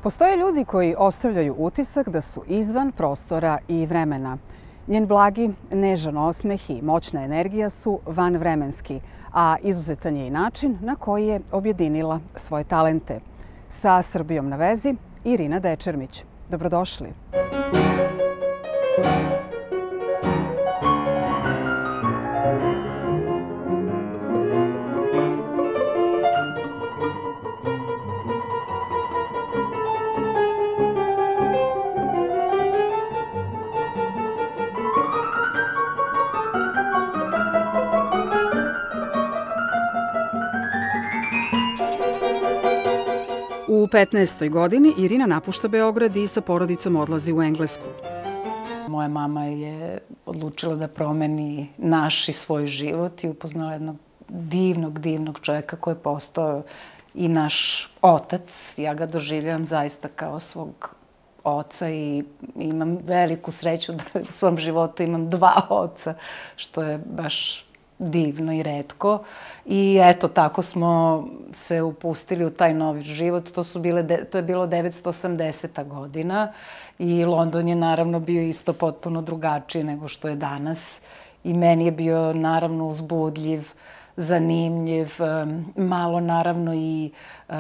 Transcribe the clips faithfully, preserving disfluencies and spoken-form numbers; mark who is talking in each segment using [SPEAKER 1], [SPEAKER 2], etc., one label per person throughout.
[SPEAKER 1] Postoje ljudi koji ostavljaju utisak da su izvan prostora i vremena. Njen blagi, nežan osmeh i moćna energija su vanvremenski, a izuzetan je i način na koji je objedinila svoje talente. Sa Srbijom na vezi, Irina Dečermić. Dobrodošli. U petnaestoj godini Irina napušta Beograd i sa porodicom odlazi u Englesku.
[SPEAKER 2] Moja mama je odlučila da promeni naš i svoj život i upoznala jednog divnog, divnog čovjeka koji je postao i naš otac. Ja ga doživljavam zaista kao svog oca i imam veliku sreću da u svom životu imam dva oca, što je baš divno i retko. I eto, tako smo se upustili u taj novi život. To, su bile, to je bilo devetsto osamdeseta godina i London je naravno bio isto potpuno drugačiji nego što je danas. I meni je bio naravno uzbudljiv, zanimljiv, malo naravno i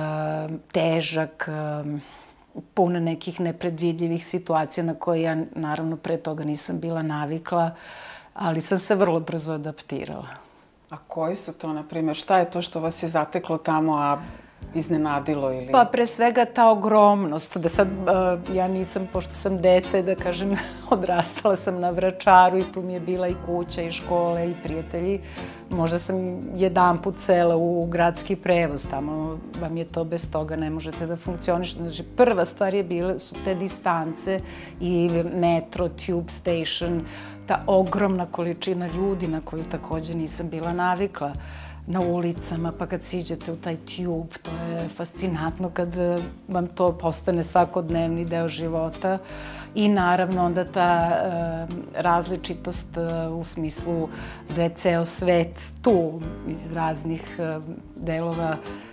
[SPEAKER 2] težak, pun nekih nepredvidljivih situacija na koje ja naravno pre toga nisam bila navikla, ali sam se vrlo brzo adaptirala.
[SPEAKER 3] A koji su to, na primjer? Šta je to što vas je zateklo tamo, a iznenadilo ili...
[SPEAKER 2] Pa pre svega ta ogromnost, da sad ja nisam, pošto sam dete, da kažem, odrastala sam na Vračaru i tu mi je bila i kuća i škole i prijatelji. Možda sam jedanput sela u gradski prevoz, tamo vam je to, bez toga ne možete da funkcionišete. Znači, prva stvar je bila, su te distance i metro, tube station, ta ogromna količina ljudi na koju također nisam bila navikla na ulicama, pa kad siđete u taj tube, to je fascinantno kad vam to postane svakodnevni deo života. I naravno onda ta različitost u smislu da je ceo svet tu iz raznih delova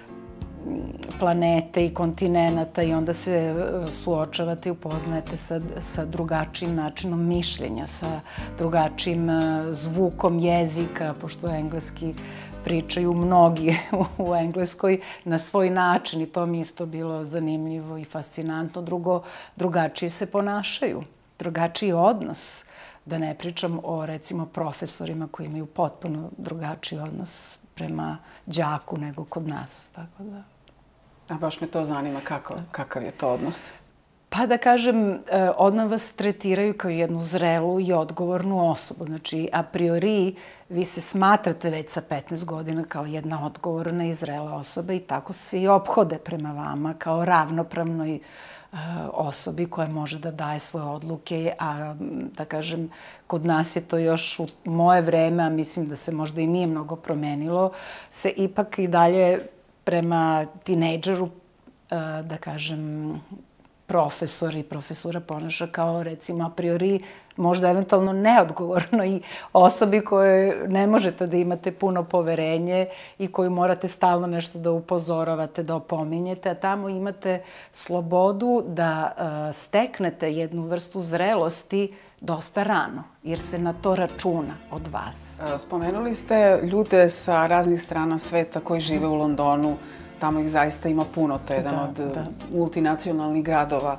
[SPEAKER 2] planete i kontinenata i onda se suočavate i upoznajete sa, sa drugačijim načinom mišljenja, sa drugačijim zvukom jezika, pošto engleski pričaju mnogi u Engleskoj na svoj način i to mi isto bilo zanimljivo i fascinantno. Drugo, drugačije se ponašaju, drugačiji odnos. Da ne pričam o, recimo, profesorima koji imaju potpuno drugačiji odnos prema đaku nego kod nas, tako da...
[SPEAKER 3] A baš me to zanima, kako, kakav je to odnos?
[SPEAKER 2] Pa da kažem, odmah vas tretiraju kao jednu zrelu i odgovornu osobu. Znači, a priori, vi se smatrate već sa petnaest godina kao jedna odgovorna i zrela osoba i tako se i ophode prema vama kao ravnopravnoj osobi koja može da daje svoje odluke, a da kažem, kod nas je to još u moje vreme, a mislim da se možda i nije mnogo promenilo, se ipak i dalje prema tinejdžeru, da kažem, profesor i profesura ponaša kao, recimo, a priori, možda eventualno neodgovorno i osobi kojoj ne možete da imate puno poverenje i koju morate stalno nešto da upozoravate, da opominjete, a tamo imate slobodu da steknete jednu vrstu zrelosti dosta rano, jer se na to računa od vas.
[SPEAKER 3] Spomenuli ste ljude sa raznih strana sveta koji žive u Londonu. Tamo ih zaista ima puno, to je jedan od multinacionalnih gradova.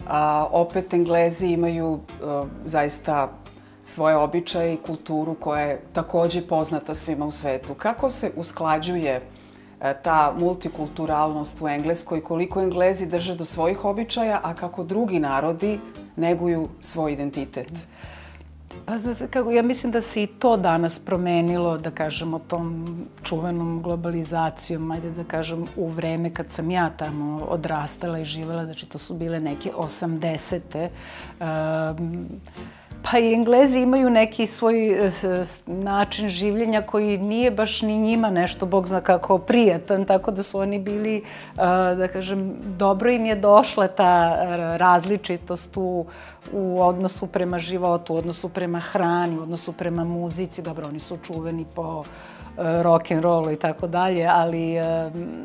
[SPEAKER 3] Opet Englezi imaju zaista svoje običaje i kulturu koja je također poznata svima u svetu. Kako se usklađuje ta multikulturalnost u Engleskoj, koliko Englezi drže do svojih običaja, a kako drugi narodi neguju svoj identitet?
[SPEAKER 2] Pa znate kako, ja mislim da se i to danas promenilo, da kažemo, tom čuvenom globalizacijom, ajde da kažem, u vreme kad sam ja tamo odrastala i živjela, znači to su bile neke osamdesete. Pa i Englezi imaju neki svoj način življenja koji nije baš ni njima nešto, Bog zna kako, prijatan, tako da su oni bili, da kažem, dobro im je došla ta različitost u, u odnosu prema životu, u odnosu prema hrani, u odnosu prema muzici. Dobro, oni su čuveni po rock'n'rollu i tako dalje, ali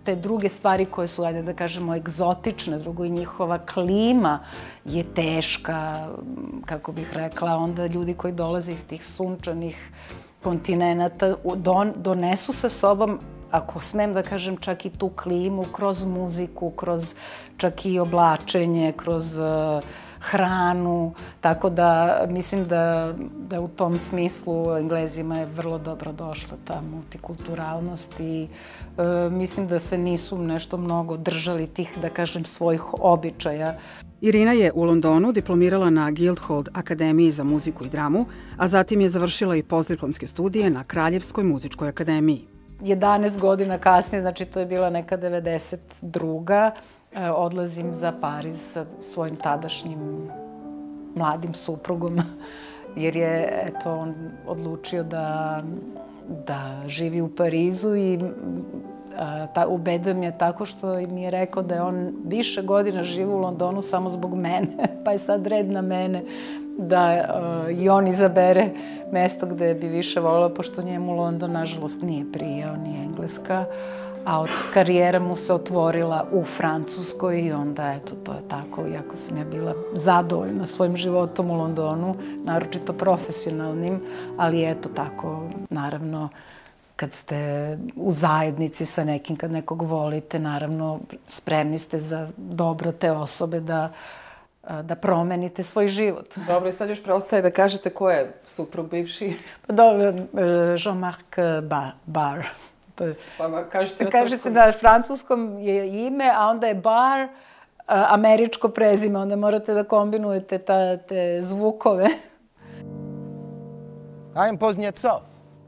[SPEAKER 2] te druge stvari koje su, ajde da kažemo, egzotične, drugo i njihova klima je teška, kako bih rekla, onda ljudi koji dolaze iz tih sunčanih kontinenta donesu sa sobom, ako smem da kažem, čak i tu klimu kroz muziku, kroz čak i oblačenje, kroz hranu, tako da mislim da, da u tom smislu Englezima je vrlo dobro došla ta multikulturalnost i e, mislim da se nisu nešto mnogo držali tih, da kažem, svojih običaja.
[SPEAKER 1] Irina je u Londonu diplomirala na Guildhall akademiji za muziku i dramu, a zatim je završila i postdiplomske studije na Kraljevskoj muzičkoj akademiji.
[SPEAKER 2] jedanaest godina kasnije, znači to je bila neka devedeset druga odlazim za Pariz sa svojim tadašnjim mladim suprugom, jer je, eto, on odlučio da, da živi u Parizu i ta, ubedio me tako što mi je rekao da je on više godina živi u Londonu samo zbog mene, pa je sad red na mene da uh, i on izabere mesto gde bi više volila, pošto njemu London, nažalost, nije prijao, ni Engleska, a od karijera mu se otvorila u Francuskoj i onda, eto, to je tako, iako sam ja bila zadovoljna svojim životom u Londonu, naročito profesionalnim, ali eto tako, naravno, kad ste u zajednici sa nekim, kad nekog volite, naravno, spremni ste za dobro te osobe da da promenite svoj život.
[SPEAKER 3] Dobro, i sad još preostaje da kažete ko je suprug bivši?
[SPEAKER 2] Pa dobro, Jean-Marc Barr.
[SPEAKER 3] Pa kažete na
[SPEAKER 2] Kaže se da francuskom je ime, a onda je Barr američko prezime. Onda morate da kombinujete te zvukove.
[SPEAKER 4] I am Poznetsov.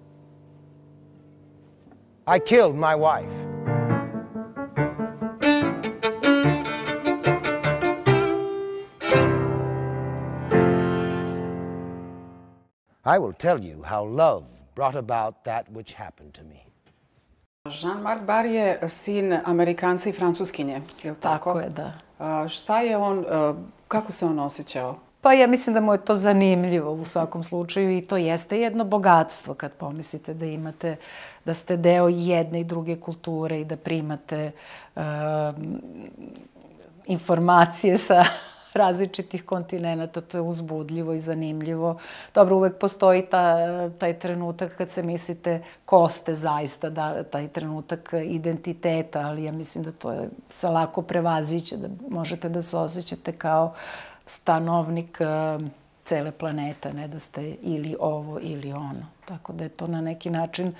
[SPEAKER 4] I killed my wife. I will tell you how love brought about that which happened to me.
[SPEAKER 3] Jean-Marc Barr je sin Amerikanca i Francuskinje, je li tako?
[SPEAKER 2] Tako je, da.
[SPEAKER 3] A, šta je on, kako se on osjećao?
[SPEAKER 2] Pa ja mislim da mu je to zanimljivo u svakom slučaju i to jeste jedno bogatstvo kad pomislite da imate, da ste deo jedne i druge kulture i da primate uh, informacije sa različitih kontinenta, to je uzbudljivo i zanimljivo. Dobro, uvek postoji ta, taj trenutak kad se mislite ko ste zaista, da, taj trenutak identiteta, ali ja mislim da to je se lako prevaziće, da možete da se osjećate kao stanovnik uh, cele planete, ne da ste ili ovo ili ono. Tako da je to na neki način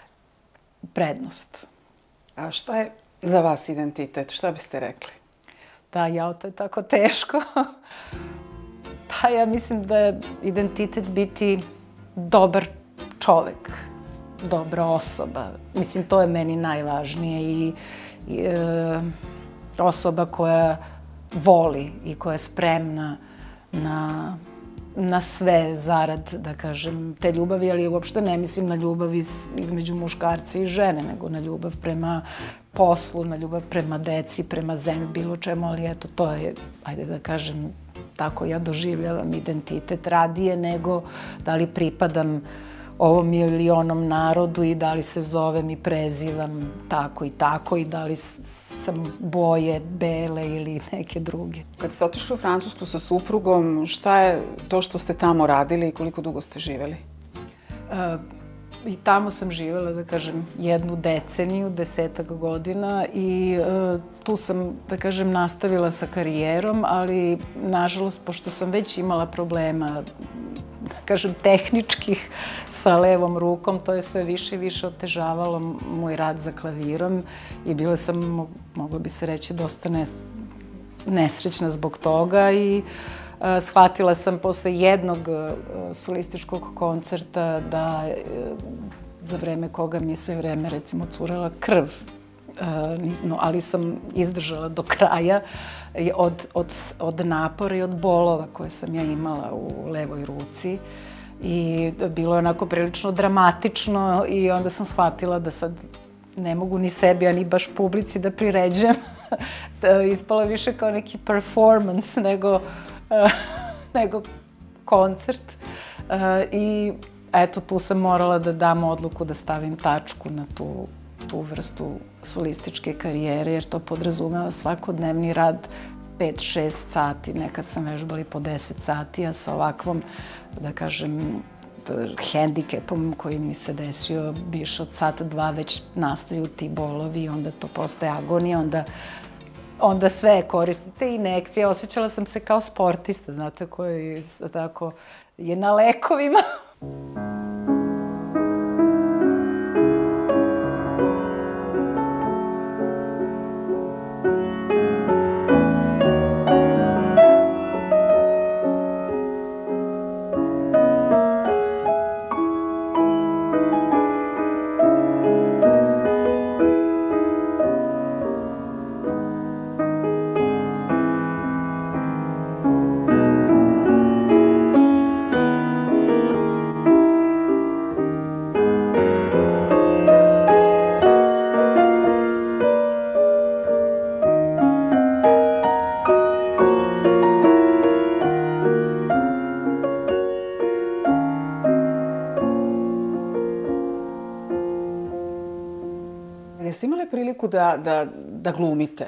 [SPEAKER 2] prednost.
[SPEAKER 3] A šta je za vas identitet? Šta biste rekli?
[SPEAKER 2] Da, jao, to je tako teško. Pa ja mislim da je identitet biti dobar čovek, dobra osoba. Mislim, to je meni najvažnije i, i e, osoba koja voli i koja je spremna na, na sve zarad, da kažem, te ljubavi, ali uopšte ne mislim na ljubav iz, između muškarca i žene, nego na ljubav prema poslu, na ljubav prema deci, prema zemlji, bilo čemu, ali eto, to je, ajde da kažem, tako ja doživljavam identitet radije nego da li pripadam ovom ili onom narodu i da li se zovem i prezivam tako i tako i da li sam boje bele ili neke druge.
[SPEAKER 3] Kad ste otišli u Francusku sa suprugom, šta je to što ste tamo radili i koliko dugo ste živjeli?
[SPEAKER 2] Uh, I tamo sam živjela, da kažem, jednu deceniju, desetak godina i uh, tu sam, da kažem, nastavila sa karijerom, ali nažalost, pošto sam već imala problema, da kažem, tehničkih sa levom rukom, to je sve više i više otežavalo moj rad za klavirom i bila sam, mogla bi se reći, dosta nesrećna zbog toga i Uh, shvatila sam posle jednog uh, solističkog koncerta da uh, za vreme koga mi je sve vreme, recimo, curela krv, uh, no, ali sam izdržala do kraja od, od, od napora i od bolova koje sam ja imala u levoj ruci. I bilo je onako prilično dramatično i onda sam shvatila da sad ne mogu ni sebi, a ni baš publici da priređujem. Ispala više kao neki performance nego Uh, nego koncert. Uh, I eto, tu sam morala da dam odluku da stavim tačku na tu tu vrstu solističke karijere, jer to podrazumeva svakodnevni rad pet šest sati. Nekad sam vežbala i po deset sati, a sa ovakvom, da kažem, hendikepom koji mi se desio, biš od sata dva već nastaju ti bolovi, onda to postaje agonija, onda onda sve koristite injekcije. Osjećala sam se kao sportista, znate, koji tako je na lekovima.
[SPEAKER 3] Jeste imali priliku da, da, da glumite?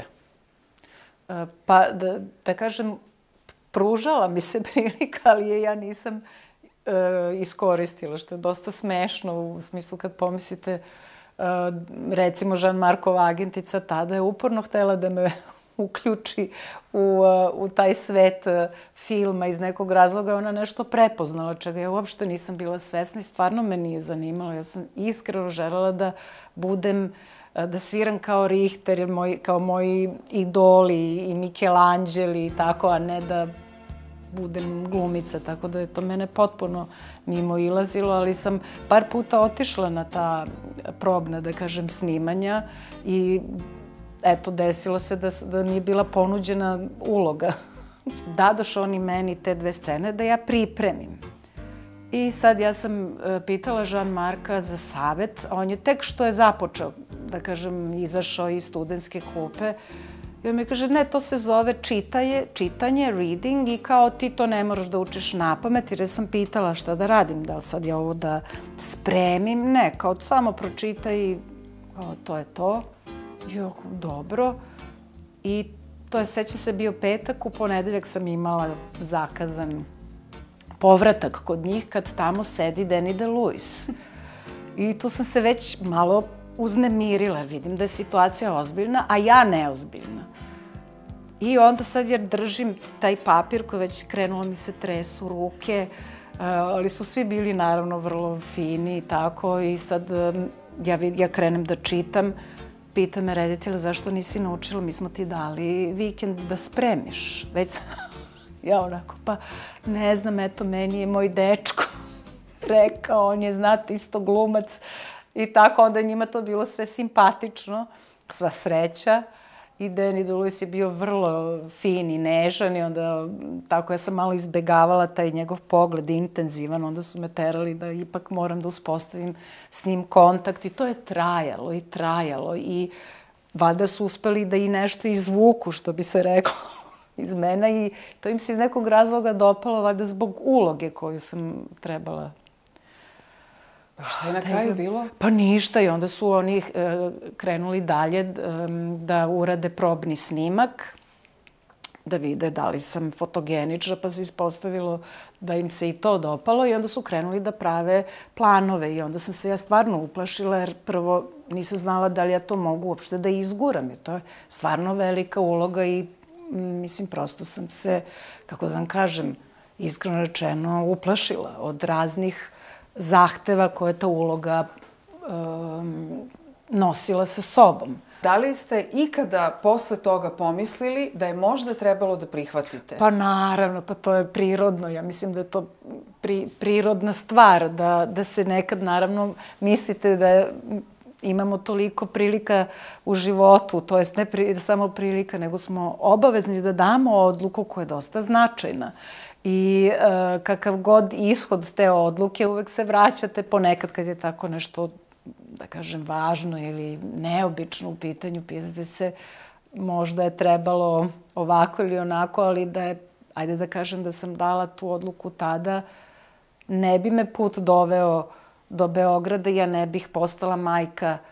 [SPEAKER 2] Pa, da, da kažem, pružala mi se prilika, ali je ja nisam e, iskoristila, što je dosta smešno u smislu kad pomislite, e, recimo Jean-Markova agentica tada je uporno htela da me uključi u, u taj svet filma iz nekog razloga. Ona nešto prepoznala, čega ja uopšte nisam bila svesna i stvarno me nije zanimalo. Ja sam iskreno želela da budem, da sviram kao Richter, moj, kao moji idoli i Michelangeli i tako, a ne da budem glumica. Tako da je to mene potpuno mimo ilazilo, ali sam par puta otišla na ta probna, da kažem, snimanja i eto, desilo se da, da mi je bila ponuđena uloga. Dadoš oni meni te dve scene da ja pripremim. I sad ja sam pitala Jean-Marka za savet, a on je tek što je započeo, da kažem, izašao iz studentske klupe. I on mi kaže, ne, to se zove čitaje, čitanje, reading, i kao ti to ne moraš da učiš napamet, jer sam pitala šta da radim, da li sad ja ovo da spremim, ne, kao samo pročitaj i kao to je to. Jok, dobro. I to je, seća se, bio petak, u ponedeljak sam imala zakazan povratak kod njih kad tamo sedi Danny DeLuise. I tu sam se već malo uznemirila, vidim da je situacija ozbiljna, a ja neozbiljna. I onda sad jer držim taj papir koji već krenulo mi se tresu ruke, ali su svi bili naravno vrlo fini i tako, i sad ja, ja krenem da čitam. Pita me reditelj, zašto nisi naučila, mi smo ti dali vikend da spremiš. Već sam, ja onako, pa ne znam, eto, meni je moj dečko rekao, on je, znate, isto glumac. I tako, onda njima to bilo sve simpatično, sva sreća. I Danny DeLuise je bio vrlo fin i nežan i onda tako ja sam malo izbegavala taj njegov pogled intenzivan. Onda su me terali da ipak moram da uspostavim s njim kontakt i to je trajalo i trajalo i valjda su uspeli da i nešto izvuku, što bi se reklo, iz mene, i to im se iz nekog razloga dopalo, valjda zbog uloge koju sam trebala.
[SPEAKER 3] Šta je na kraju bilo?
[SPEAKER 2] Pa ništa, i onda su oni krenuli dalje da urade probni snimak, da vide da li sam fotogenična, pa se ispostavilo da im se i to dopalo i onda su krenuli da prave planove i onda sam se ja stvarno uplašila jer prvo nisam znala da li ja to mogu uopšte da izguram, jer to je stvarno velika uloga i mislim prosto sam se, kako da vam kažem, iskreno rečeno uplašila od raznih zahteva koje ta uloga um, nosila sa sobom.
[SPEAKER 3] Da li ste ikada posle toga pomislili da je možda trebalo da prihvatite?
[SPEAKER 2] Pa naravno, pa to je prirodno. Ja mislim da je to pri, prirodna stvar, da, da se nekad naravno mislite da imamo toliko prilika u životu, to jest ne pri, samo prilika, nego smo obavezni da damo odluku koja je dosta značajna. I e, kakav god ishod te odluke, uvek se vraćate ponekad kad je tako nešto, da kažem, važno ili neobično u pitanju. Pitate se, možda je trebalo ovako ili onako, ali da je, ajde da kažem da sam dala tu odluku tada, ne bi me put doveo do Beograda, ja ne bih postala majka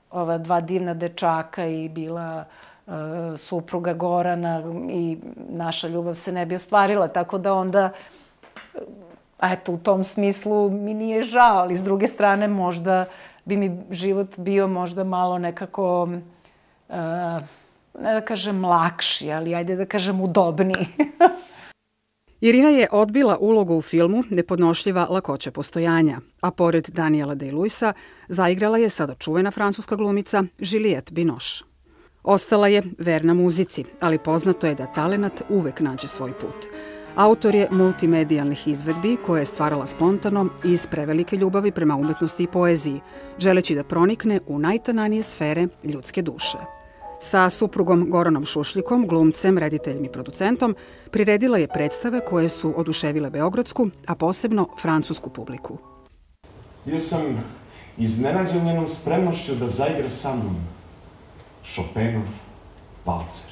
[SPEAKER 2] ova dva divna dečaka i bila uh, supruga Gorana i naša ljubav se ne bi ostvarila. Tako da onda, eto, u tom smislu mi nije žao, ali s druge strane možda bi mi život bio možda malo nekako, uh, ne da kažem lakši, ali ajde da kažem udobniji.
[SPEAKER 1] Irina je odbila ulogu u filmu Nepodnošljiva lakoća postojanja, a pored Daniela Day-Lewisa zaigrala je sada čuvena francuska glumica Juliette Binoche. Ostala je verna muzici, ali poznato je da talenat uvek nađe svoj put. Autor je multimedijalnih izvedbi koje je stvarala spontano i iz prevelike ljubavi prema umetnosti i poeziji, želeći da pronikne u najtananije sfere ljudske duše. Sa suprugom Goranom Šušljikom, glumcem, rediteljem i producentom, priredila je predstave koje su oduševile beogradsku, a posebno francusku publiku.
[SPEAKER 5] Bio sam iznenađen njenom spremnošću da zaigra sa mnom Chopinov valcer.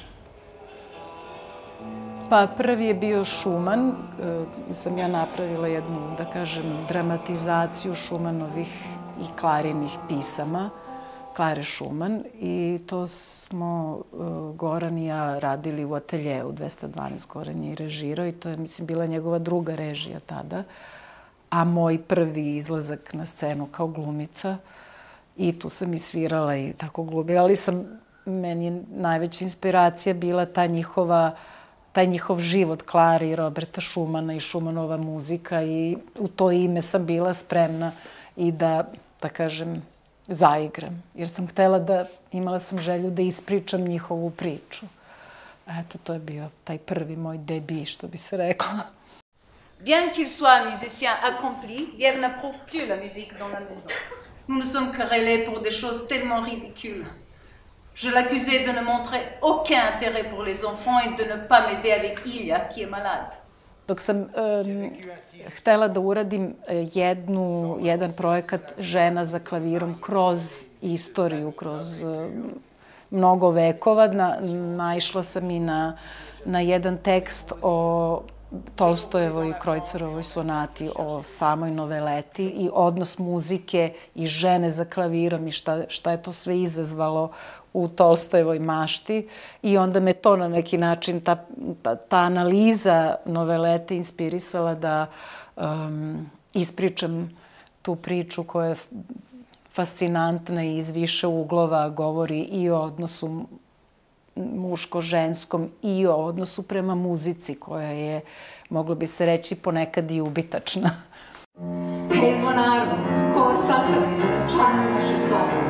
[SPEAKER 2] Pa prvi je bio Schumann, sam ja napravila jednu, da kažem, dramatizaciju Schumannovih i Klarinih pisama, Klare Schumann, i to smo Goran i ja radili u ateljeu dvesta dvanaest. Goran je i režirao i to je, mislim, bila njegova druga režija tada, a moj prvi izlazak na scenu kao glumica, i tu sam i svirala i tako glumila, ali sam, meni je najveća inspiracija bila ta njihova taj njihov život Klare i Roberta Schumana i Schumannova muzika, i u to ime sam bila spremna i da, da kažem, zaigram. Jer sam htela da, imala sam želju da ispričam njihovu priču. Eto, to je bio taj prvi moj debi, što bi se rekla.
[SPEAKER 6] Bien qu'il soit un musicien accompli, Pierre n'approuve plus la musique dans la maison. Nous nous sommes querellés pour des choses tellement ridicules. Je l'accusais de ne montrer aucun intérêt pour les enfants et de ne pas m'aider avec Ilja, qui est malade.
[SPEAKER 2] Dok sam um, htela da uradim jednu, jedan projekat Žena za klavirom kroz istoriju, kroz um, mnogo vekova, na, naišla sam i na, na jedan tekst o Tolstojevoj i Krojcerovoj sonati, o samoj noveleti i odnos muzike i žene za klavirom i šta, šta je to sve izazvalo u Tolstojevoj mašti. I onda me to na neki način, ta, ta, ta analiza novelete inspirisala da um, ispričam tu priču koja je fascinantna i iz više uglova, govori i o odnosu muško-ženskom i o odnosu prema muzici, koja je, moglo bi se reći, ponekad i ubitačna.
[SPEAKER 7] Hej, zvonaru, ko sastavi članu naše slave?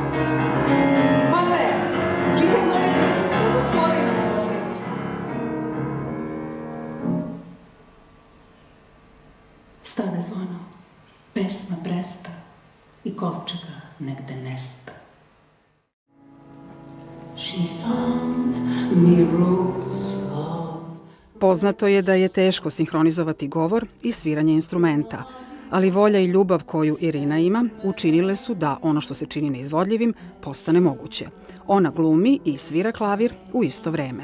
[SPEAKER 7] Pope, čitaj molitvicu, blagoslovi na možnicu.
[SPEAKER 8] Stade zvono, pesma presta i kovčega negde nesta. She found me roots of...
[SPEAKER 1] Poznato je da je teško sinhronizovati govor i sviranje instrumenta, ali volja i ljubav koju Irina ima učinile su da ono što se čini neizvodljivim postane moguće. Ona glumi i svira klavir u isto vreme.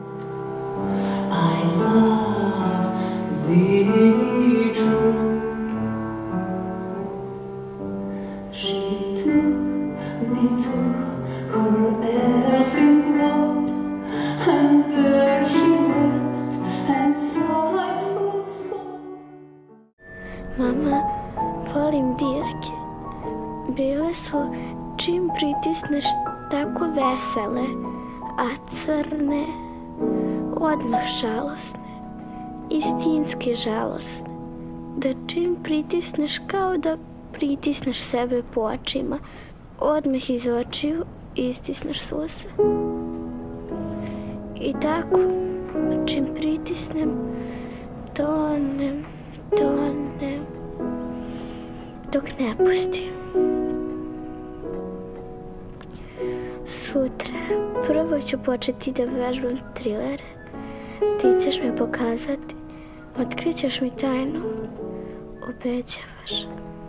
[SPEAKER 8] I love thee true. She took me to her elfin grove, and there she wept and sighed for song.
[SPEAKER 9] Mama, volim dirke. Bile su, čim pritisneš, tako vesele, a crne, odmah žalosne, istinski žalosne. Da čim pritisneš, kao da pritisneš sebe po očima, odmah iz očiju istisneš suze. I tako, čim pritisnem, tonem, tonem, dok ne pustim. Sutra prvo ću početi da vežbam trilere. Ti ćeš mi pokazati, otkrićeš mi tajnu, obećavaš.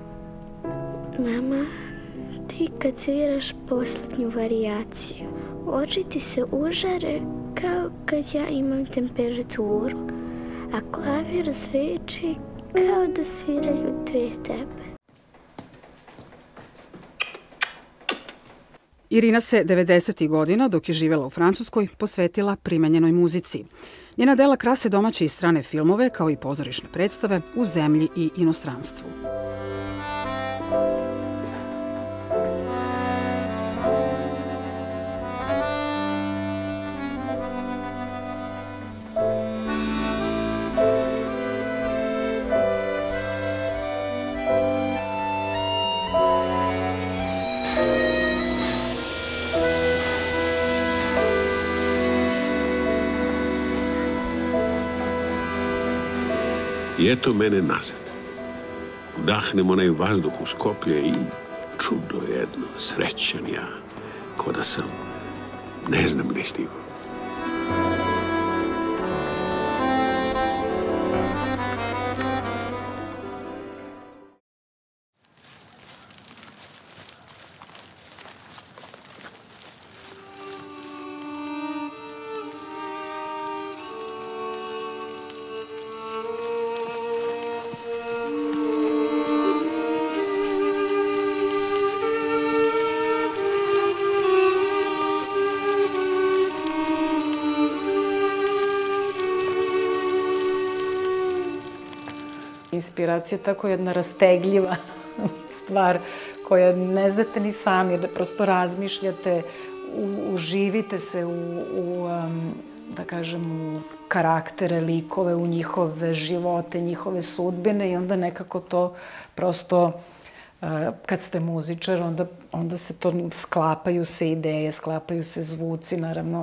[SPEAKER 9] Mama, ti kad sviraš poslednju varijaciju, oči ti se užare kao kad ja imam temperaturu, a klavir zveči kao da sviraju dve tebe.
[SPEAKER 1] Irina se devedesetih godina, dok je živela u Francuskoj, posvetila primenjenoj muzici. Njena dela krase domaće i strane filmove, kao i pozorišne predstave u zemlji i inostranstvu.
[SPEAKER 10] I eto mene nazad. Udahnem onaj vazduh u Skoplje i čudo jedno, srećan ja, ko da sam ne znam gde stigo.
[SPEAKER 2] Inspiracija je tako jedna rastegljiva stvar koja ne znate ni sami, jer prosto razmišljate, uživite se u, u da kažem, u karaktere, likove, u njihove živote, njihove sudbine i onda nekako to prosto, kad ste muzičar, onda, onda se to sklapaju se ideje, sklapaju se zvuci, naravno,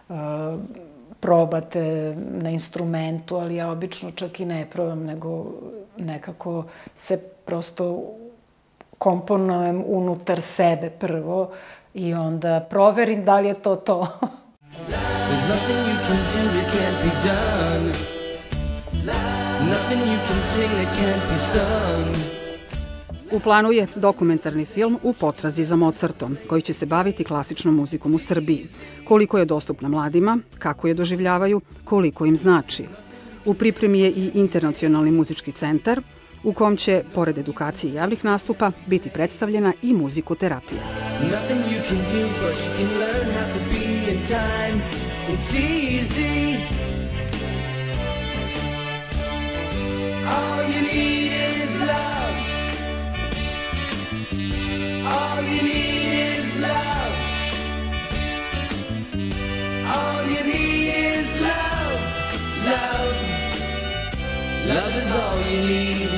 [SPEAKER 2] probate na instrumentu, ali ja obično čak i ne probam, nego nekako se prosto komponujem unutar sebe prvo i onda proverim da li je to to. There's nothing you can do that can't be done. Nothing you can sing that can't be sung.
[SPEAKER 1] U planu je dokumentarni film U potrazi za Mozartom, koji će se baviti klasičnom muzikom u Srbiji. Koliko je dostupna mladima, kako je doživljavaju, koliko im znači. U pripremi je i Internacionalni muzički centar, u kom će, pored edukacije i javnih nastupa, biti predstavljena i muzikoterapija. Nothing you can do, but you can learn how to be in time. It's easy. All you need is love. All you need is love. All you need is love. Love. Love is all you need.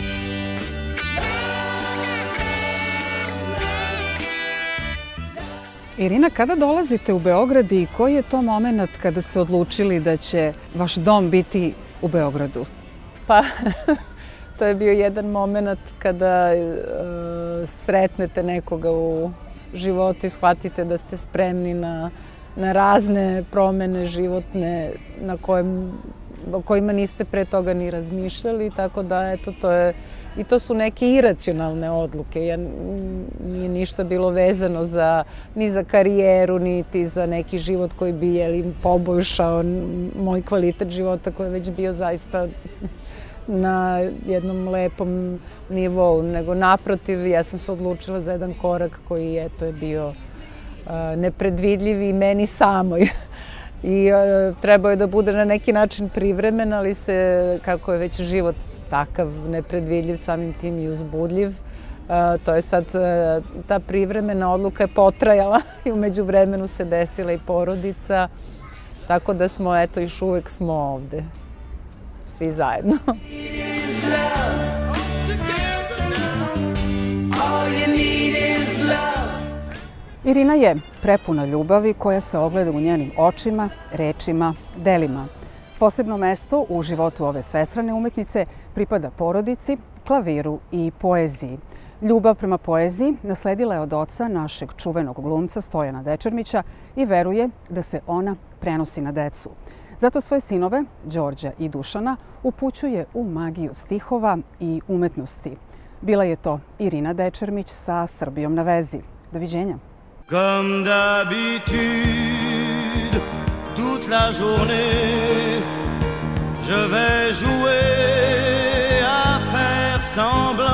[SPEAKER 1] Irina, kada dolazite u Beograd i koji je to moment kada ste odlučili da će vaš dom biti u Beogradu?
[SPEAKER 2] Pa, to je bio jedan moment kada uh, sretnete nekoga u životu i shvatite da ste spremni na, na razne promene životne na kojem, o kojima niste pre toga ni razmišljali, tako da eto to je i to su neke iracionalne odluke. Ja, nije ništa bilo vezano za, ni za karijeru, niti za neki život koji bi jeli, poboljšao moj kvalitet života koji je već bio zaista na jednom lepom nivou, nego naprotiv, ja sam se odlučila za jedan korak koji eto, je bio uh, nepredvidljiv i meni samoj. I uh, trebao je da bude na neki način privremen, ali se, kako je već život takav nepredvidljiv, samim tim i uzbudljiv, uh, to je sad, uh, ta privremena odluka je potrajala i umeđu vremenu se desila i porodica, tako da smo, eto, još uvek smo ovde. Svi zajedno.
[SPEAKER 1] Irina je prepuna ljubavi koja se ogleda u njenim očima, rečima, delima. Posebno mesto u životu ove svestrane umetnice pripada porodici, klaviru i poeziji. Ljubav prema poeziji nasledila je od oca našeg čuvenog glumca Stojana Dečermića i veruje da se ona prenosi na decu. Zato svoje sinove, Đorđa i Dušana, upućuje u magiju stihova i umetnosti. Bila je to Irina Dečermić sa Srbijom na vezi. Doviđenja.
[SPEAKER 11] Comme d'habitude, toute la journée, je vais jouer à faire semblant